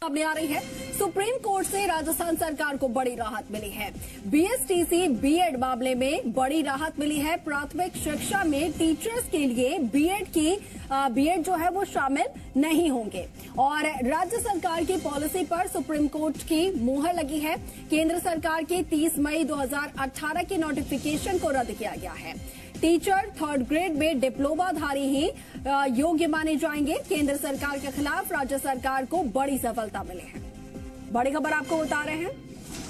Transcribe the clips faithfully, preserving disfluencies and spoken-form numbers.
सामने आ रही है। सुप्रीम कोर्ट से राजस्थान सरकार को बड़ी राहत मिली है। बीएसटीसी बीएड मामले में बड़ी राहत मिली है। प्राथमिक शिक्षा में टीचर्स के लिए बीएड की बीएड जो है वो शामिल नहीं होंगे और राज्य सरकार की पॉलिसी पर सुप्रीम कोर्ट की मुहर लगी है। केंद्र सरकार की तीस मई दो हज़ार अठारह के नोटिफिकेशन को रद्द किया गया है। टीचर थर्ड ग्रेड में डिप्लोमाधारी ही योग्य माने जाएंगे। केंद्र सरकार के खिलाफ राज्य सरकार को बड़ी सफलता मिली है। बड़ी खबर आपको बता रहे हैं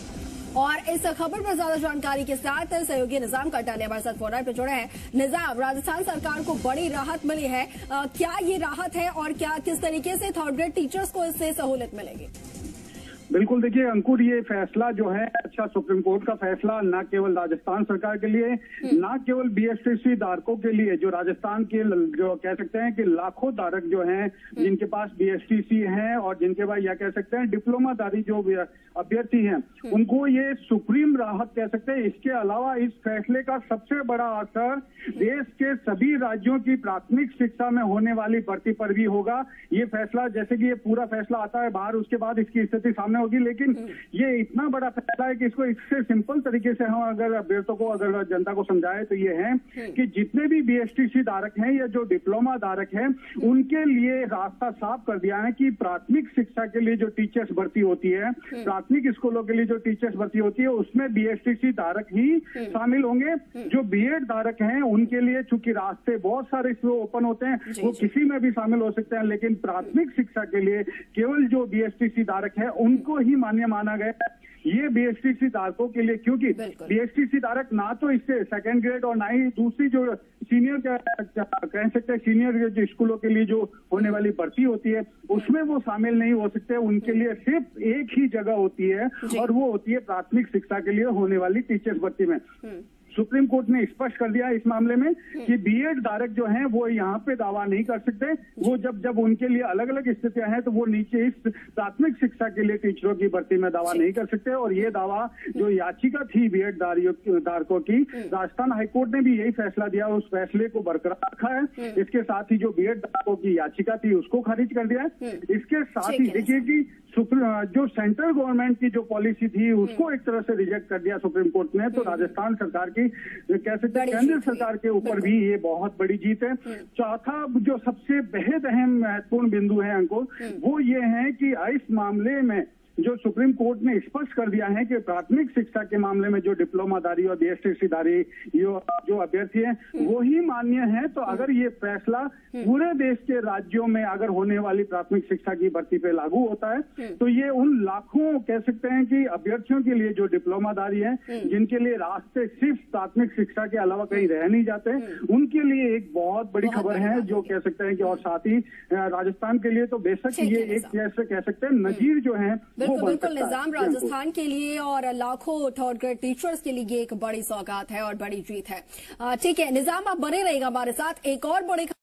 और इस खबर पर ज्यादा जानकारी के साथ सहयोगी निजाम कटाले हमारे साथ फोन पे जुड़े हैं। निजाम, राजस्थान सरकार को बड़ी राहत मिली है, आ, क्या ये राहत है और क्या किस तरीके से थर्ड ग्रेड टीचर्स को इससे सहूलियत मिलेगी? बिल्कुल, देखिए अंकुर, ये फैसला जो है अच्छा सुप्रीम कोर्ट का फैसला न केवल राजस्थान सरकार के लिए, न केवल बीएसटीसी धारकों के लिए, जो राजस्थान के जो कह सकते हैं कि लाखों धारक जो हैं जिनके पास बीएसटीसी हैं और जिनके पास या कह सकते हैं डिप्लोमाधारी जो अभ्यर्थी हैं, उनको ये सुप्रीम राहत कह सकते हैं। इसके अलावा इस फैसले का सबसे बड़ा असर देश के सभी राज्यों की प्राथमिक शिक्षा में होने वाली भर्ती पर भी होगा। ये फैसला, जैसे कि ये पूरा फैसला आता है बाहर, उसके बाद इसकी स्थिति सामने होगी, लेकिन ये इतना बड़ा फैसला है कि इसको इससे सिंपल तरीके से हम अगर अभ्यर्थियों को, अगर जनता को समझाए तो ये है कि जितने भी बीएसटीसी धारक हैं या जो डिप्लोमा धारक हैं, उनके लिए रास्ता साफ कर दिया है कि प्राथमिक शिक्षा के लिए जो टीचर्स भर्ती होती है, प्राथमिक स्कूलों के लिए जो टीचर्स भर्ती होती है, उसमें बीएसटीसी धारक ही शामिल होंगे। जो बीएड धारक हैं उनके लिए चूंकि रास्ते बहुत सारे इसमें ओपन होते हैं, वो किसी में भी शामिल हो सकते हैं, लेकिन प्राथमिक शिक्षा के लिए केवल जो बीएसटीसी धारक है उनको ही मान्य माना गया। ये बीएसटीसी धारकों के लिए, क्योंकि बीएसटीसी धारक ना तो इससे सेकंड ग्रेड और ना ही दूसरी जो सीनियर कह सकते हैं सीनियर जो स्कूलों के लिए जो होने वाली भर्ती होती है उसमें वो शामिल नहीं हो सकते। उनके लिए सिर्फ एक ही जगह होती है और वो होती है प्राथमिक शिक्षा के लिए होने वाली टीचर्स भर्ती में। सुप्रीम कोर्ट ने स्पष्ट कर दिया इस मामले में कि बीएड धारक जो हैं वो यहाँ पे दावा नहीं कर सकते। वो जब जब उनके लिए अलग अलग स्थितियां हैं तो वो नीचे इस प्राथमिक शिक्षा के लिए टीचरों की भर्ती में दावा नहीं कर सकते। और ये दावा जो याचिका थी बीएड धारकों की, राजस्थान हाईकोर्ट ने भी यही फैसला दिया, उस फैसले को बरकरार रखा है। इसके साथ ही जो बीएड धारकों की याचिका थी उसको खारिज कर दिया है। इसके साथ ही देखिए कि जो सेंट्रल गवर्नमेंट की जो पॉलिसी थी उसको एक तरह से रिजेक्ट कर दिया सुप्रीम कोर्ट ने। तो राजस्थान सरकार की कह सकते हैं केंद्र सरकार के ऊपर भी ये बहुत बड़ी जीत है। चौथा जो सबसे बेहद अहम महत्वपूर्ण बिंदु है अंकुर, वो ये है कि इस मामले में जो सुप्रीम कोर्ट ने स्पष्ट कर दिया है कि प्राथमिक शिक्षा के मामले में जो डिप्लोमाधारी और बीएसटीसी-धारी जो अभ्यर्थी हैं वो ही मान्य है। तो अगर ये फैसला पूरे देश के राज्यों में अगर होने वाली प्राथमिक शिक्षा की भर्ती पे लागू होता है तो ये उन लाखों कह सकते हैं कि अभ्यर्थियों के लिए जो डिप्लोमाधारी हैं, जिनके लिए रास्ते सिर्फ प्राथमिक शिक्षा के अलावा कहीं रह नहीं जाते, उनके लिए एक बहुत बड़ी खबर है जो कह सकते हैं कि, और साथ ही राजस्थान के लिए तो बेशक ये एक जैसे कह सकते हैं नजीर जो है बिल्कुल बिल्कुल निजाम, राजस्थान के लिए और लाखों थर्ड ग्रेड टीचर्स के लिए एक बड़ी सौगात है और बड़ी जीत है। ठीक है निजाम, आप बने रहिएगा हमारे साथ। एक और बड़ी